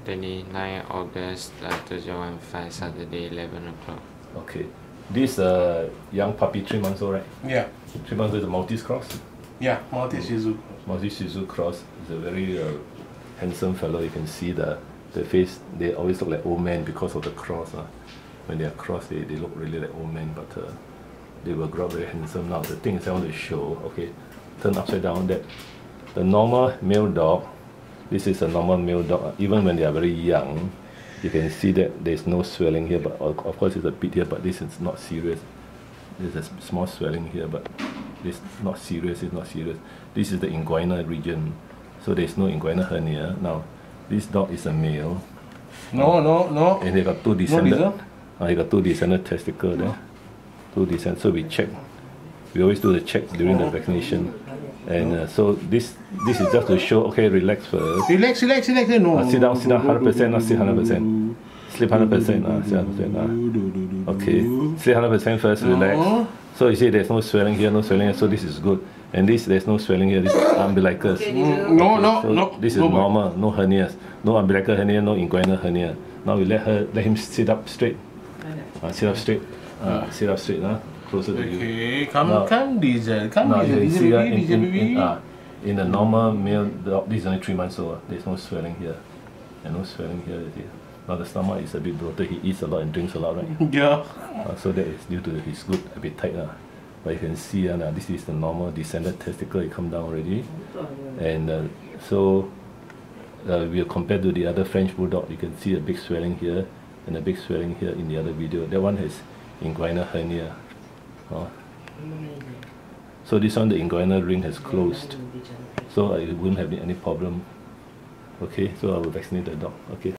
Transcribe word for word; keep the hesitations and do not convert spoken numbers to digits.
twenty-ninth August uh, two thousand fifteen, Saturday, eleven o'clock. Okay. This uh, young puppy, three months old, right? Yeah. Three months old is a Maltese cross? Yeah, Maltese Shih Tzu. Maltese Shih Tzu cross is a very uh, handsome fellow. You can see the, the face, they always look like old men because of the cross. Uh. When they are cross, they, they look really like old men, but uh, they will grow up very handsome. Now, the thing is I want to show, okay, turn upside down, that the normal male dog, this is a normal male dog, even when they are very young, you can see that there's no swelling here, but of course it's a bit here, but this is not serious. There's a small swelling here, but it's not serious, it's not serious. This is the inguinal region, so there's no inguinal hernia. Now, this dog is a male. No, no, no. And they got two descended, no uh, they got two descended testicles there. Two descended, so we check. We always do the check during the vaccination. And uh, so this this is just to show, okay, relax first. Relax, relax, relax. No. Uh, sit down, sit down one hundred percent, not sit one hundred percent. Sleep one hundred percent, uh, sit one hundred percent. Uh. Okay, sleep one hundred percent first, relax. So you see there's no swelling here, no swelling here, so this is good. And this, there's no swelling here, this is umbilicus. Okay, no, okay, no, so no. This is no, normal, no hernias. No umbilical hernia, no inguinal hernia. Now we let her, let him sit up straight. Uh, sit up straight. Uh, sit up straight, uh, closer to you. Okay, come, now, come, Diesel. Come, now Diesel, you Diesel, see, uh, baby, in, Diesel, in, baby. in, uh, in the normal male dog, this is only three months old. Uh, there's no swelling here. And no swelling here. You see. Now the stomach is a bit bloated. He eats a lot and drinks a lot, right? Yeah. Uh, so that is due to his good appetite. Uh. But you can see uh, now, this is the normal descended testicle. It come down already. And uh, so uh, we are compared to the other French bulldog. You can see a big swelling here and a big swelling here in the other video. That one has inguinal hernia. Uh. So this one, the inguinal ring has closed. So uh, it wouldn't have any problem. Okay, so I will vaccinate the dog. Okay.